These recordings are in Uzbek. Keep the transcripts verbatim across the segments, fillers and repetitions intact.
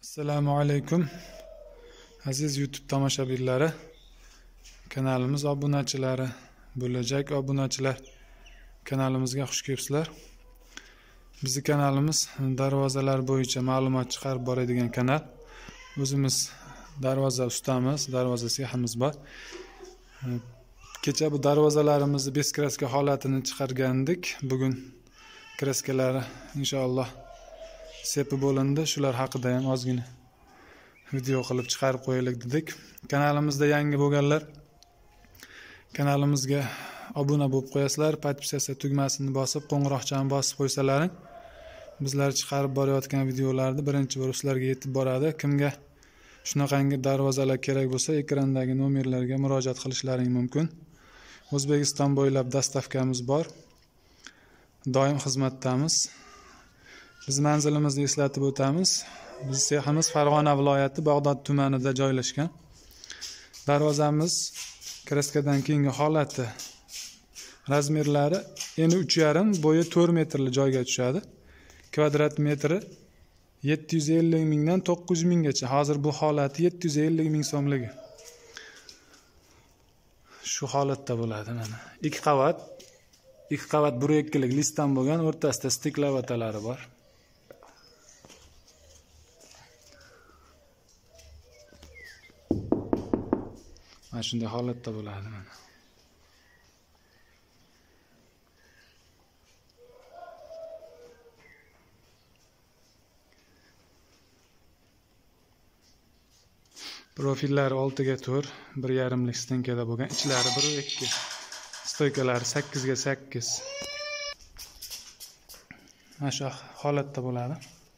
Assalomu alaykum aziz YouTube tomoshabinlari, kanalimiz obunachilari, bo'lajak obunachilar, kanalimizga xush kelibsizlar. Bizning kanalimiz darvozalar bo'yicha ma'lumot chiqarib boradigan kanal. O'zimiz darvoza ustamiz, darvoza seximiz bor. Kecha bu darvozalarimizni bez kraska holatini chiqargandik. Bugun kraskalari inshaalloh sepib bo'lindi. Shular haqida ham ozgina video qilib chiqarib qo'yaylik dedik. Kanalimizda yangi bo'lganlar kanalimizga obuna bo'lib qo'yasizlar, podpisatsiya tugmasini bosib, qo'ng'iroqchani bosib qo'ysalaring, bizlar chiqarib borayotgan videolarni birinchi bo'lib sizlarga yetib boradi. Kimga shunaqangi darvozalar kerak bo'lsa, ekrandagi nomerlarga murojaat qilishlaring mumkin. O'zbekiston bo'ylab dastavkamiz bor. Doim xizmatdamiz. Biz manzilimizni eslatib o'tamiz. Biz seximiz Farg'ona viloyati Bag'dod tumanida joylashgan. Darvozamiz kraskadan keyingi holati, razmerlari eni uch yarim, bo'yi to'rt metrli joyga tushadi. Kvadrat metri yetti yuz ellik mingdan to'qqiz yuz minggacha. Hozir bu holati yetti yuz ellik ming so'mligi. Shu holatda bo'ladi mana. Ikki qavat, ikki qavat bir ikkilik listdan bo'lgan, o'rtasida stiklabatalari bor. Mana shunday holatda bo'ladi mana. Profillari oltiga to'rt, bir yarimlik stenkada bo'lgan, ichlari bir ikki. Stoykalari sakkiz ga sakkiz. Mana shu holatda bo'ladi.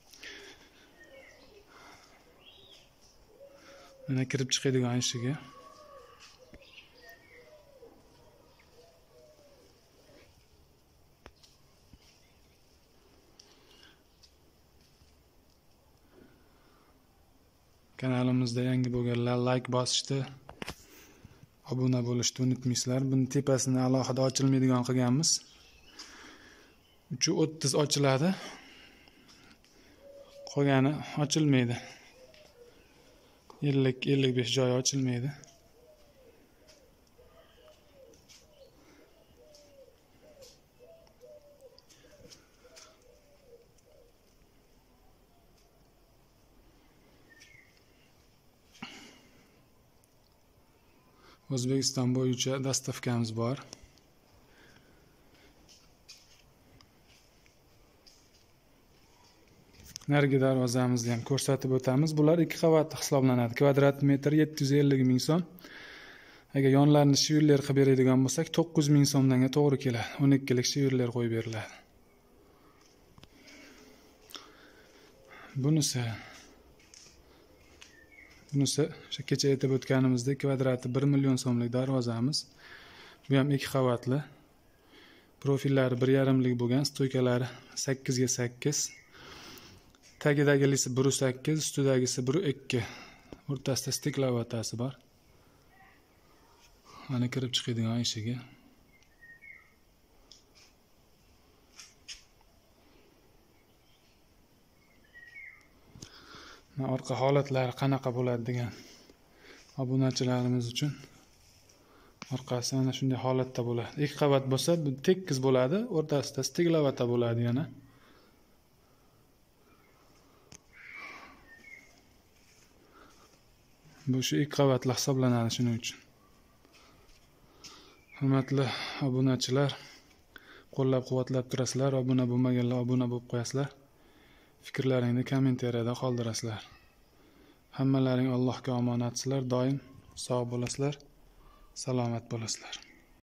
Mana kirib chiqadigan eshigi. Kanalimizda yangi bo'lganlar like bosishni, obuna bo'lishni unutmaysizlar. Buni tepasini alohida ochilmaydigan qilganmiz. uch o'ttiz ochiladi. Qolgani ochilmaydi. ellik ellik besh joyi ochilmaydi. O'zbekiston bo'yicha dastavkamiz bor. Narigi darvozamizni ham ko'rsatib o'tamiz. Bular ikki qavatli hisoblanadi. Kvadrat metr yetti yuz ellik ming so'm. Agar yonlarini shivirler qilib beradigan bo'lsak, to'qqiz ming so'mdanga to'g'ri keladi. o'n ikkilik shivirler qo'yib beriladi. Bunisi Bunisi o'sha kecha aytib o'tganimizdek kvadrati bir million so'mlik darvozamiz. Bu ham ikki qavatli. Profillari bir yarimlik bo'lgan, stoykalari sakkiz ga sakkiz. Tagidagisi bir sakkiz, ustidagisi bir ikki. O'rtasida stiklavatasi bor. Mana kirib chiqadigan eshigi. Orqa holatlari qanaqa bo'ladi degan obunachilarimiz uchun. Orqasi mana shunday holatda bo'ladi. Ikki qavat bo'lsa, bu tekis bo'ladi, o'rtasida stiklavata bo'ladi yana. Bu shu ikki qavatli hisoblanadi shuning uchun. Hurmatli obunachilar, qo'llab-quvvatlab turasizlar, obuna bo'lmaganlar obuna bo'lib qo'yasizlar. Fikrlaringni kommentariyada qoldirasizlar. Hammalaring Allohga omonatsizlar, doim sog' bo'lasizlar, salomat bo'lasizlar.